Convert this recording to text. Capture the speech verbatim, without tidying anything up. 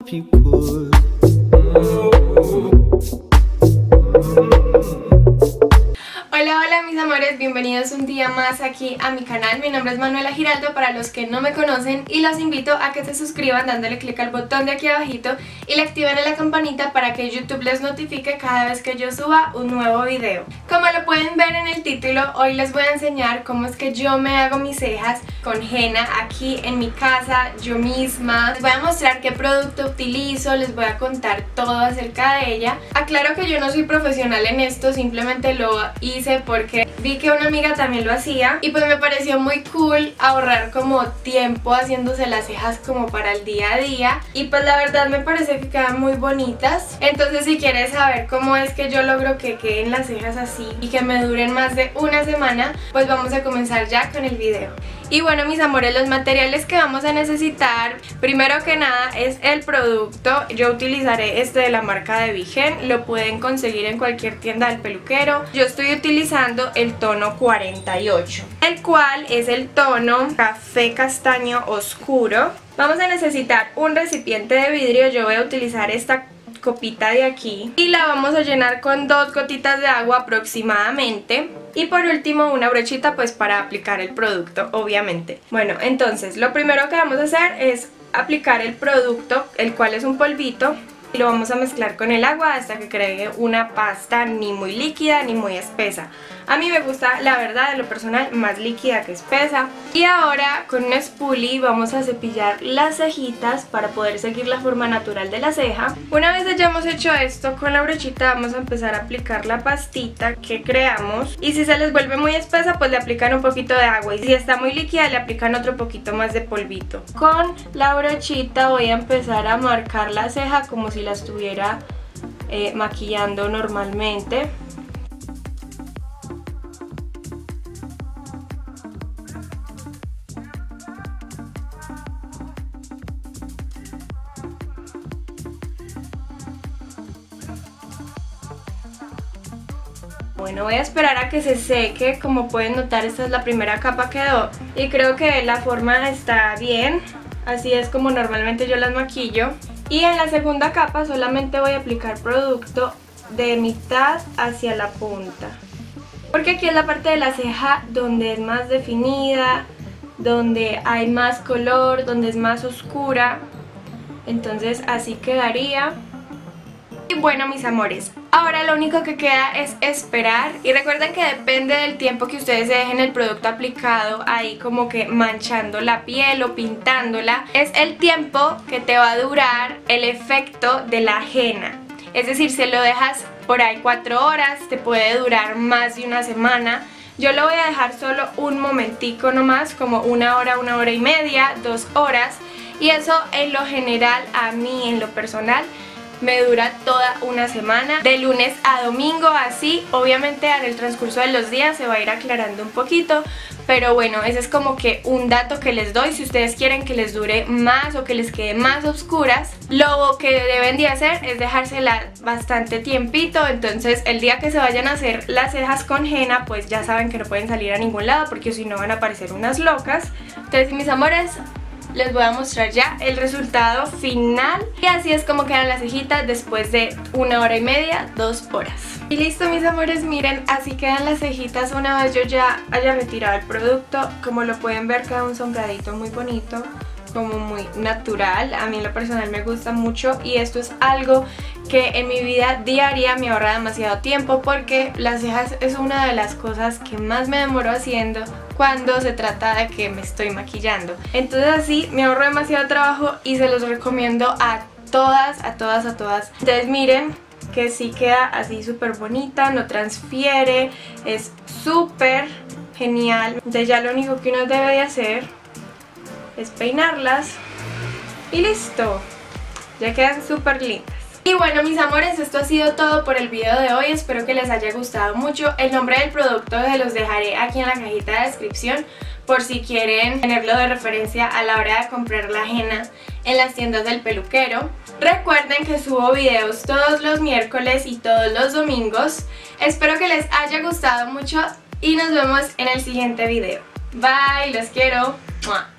if you could. Hola, hola mis amores, bienvenidos un día más aquí a mi canal. Mi nombre es Manuela Giraldo, para los que no me conocen, y los invito a que se suscriban dándole clic al botón de aquí abajito y le activen la campanita para que YouTube les notifique cada vez que yo suba un nuevo video. Como lo pueden ver en el título, hoy les voy a enseñar cómo es que yo me hago mis cejas con henna aquí en mi casa, yo misma. Les voy a mostrar qué producto utilizo, les voy a contar todo acerca de ella. Aclaro que yo no soy profesional en esto, simplemente lo hice porque vi que una amiga también lo hacía y pues me pareció muy cool ahorrar como tiempo haciéndose las cejas como para el día a día, y pues la verdad me parece que quedan muy bonitas. Entonces si quieres saber cómo es que yo logro que queden las cejas así y que me duren más de una semana, pues vamos a comenzar ya con el video. Y bueno mis amores, los materiales que vamos a necesitar, primero que nada es el producto. Yo utilizaré este de la marca de Vigen, lo pueden conseguir en cualquier tienda del peluquero. Yo estoy utilizando el tono cuarenta y ocho, el cual es el tono café castaño oscuro. Vamos a necesitar un recipiente de vidrio, yo voy a utilizar esta copita de aquí y la vamos a llenar con dos gotitas de agua aproximadamente, y por último una brochita pues para aplicar el producto, obviamente. Bueno, entonces lo primero que vamos a hacer es aplicar el producto, el cual es un polvito, y lo vamos a mezclar con el agua hasta que cree una pasta ni muy líquida ni muy espesa. A mí me gusta, la verdad, de lo personal, más líquida que espesa. Y ahora con un spoolie vamos a cepillar las cejitas para poder seguir la forma natural de la ceja. Una vez hayamos hecho esto, con la brochita vamos a empezar a aplicar la pastita que creamos. Y si se les vuelve muy espesa, pues le aplican un poquito de agua. Y si está muy líquida, le aplican otro poquito más de polvito. Con la brochita voy a empezar a marcar la ceja como si la estuviera eh, maquillando normalmente. Bueno, voy a esperar a que se seque. Como pueden notar, esta es la primera capa que quedó y creo que la forma está bien. Así es como normalmente yo las maquillo. Y en la segunda capa solamente voy a aplicar producto de mitad hacia la punta, porque aquí es la parte de la ceja donde es más definida, donde hay más color, donde es más oscura. Entonces así quedaría. Y bueno mis amores, ahora lo único que queda es esperar, y recuerden que depende del tiempo que ustedes dejen el producto aplicado ahí como que manchando la piel o pintándola, es el tiempo que te va a durar el efecto de la henna. Es decir, si lo dejas por ahí cuatro horas, te puede durar más de una semana. Yo lo voy a dejar solo un momentico nomás, como una hora, una hora y media, dos horas, y eso en lo general, a mí en lo personal, me dura toda una semana, de lunes a domingo, así. Obviamente en el transcurso de los días se va a ir aclarando un poquito, pero bueno, ese es como que un dato que les doy. Si ustedes quieren que les dure más o que les quede más oscuras, lo que deben de hacer es dejársela bastante tiempito. Entonces el día que se vayan a hacer las cejas con henna, pues ya saben que no pueden salir a ningún lado porque si no van a parecer unas locas. Entonces mis amores, les voy a mostrar ya el resultado final, y así es como quedan las cejitas después de una hora y media, dos horas. Y listo mis amores, miren, así quedan las cejitas una vez yo ya haya retirado el producto. Como lo pueden ver, queda un sombradito muy bonito, como muy natural. A mí en lo personal me gusta mucho, y esto es algo que en mi vida diaria me ahorra demasiado tiempo, porque las cejas es una de las cosas que más me demoro haciendo cuando se trata de que me estoy maquillando. Entonces así me ahorro demasiado trabajo y se los recomiendo a todas, a todas, a todas. Entonces miren que sí queda así súper bonita, no transfiere, es súper genial. Entonces ya lo único que uno debe de hacer es peinarlas y listo, ya quedan súper lindas. Y bueno mis amores, esto ha sido todo por el video de hoy, espero que les haya gustado mucho. El nombre del producto se los dejaré aquí en la cajita de descripción por si quieren tenerlo de referencia a la hora de comprar la henna en las tiendas del peluquero. Recuerden que subo videos todos los miércoles y todos los domingos. Espero que les haya gustado mucho y nos vemos en el siguiente video. Bye, los quiero. ¡Mua!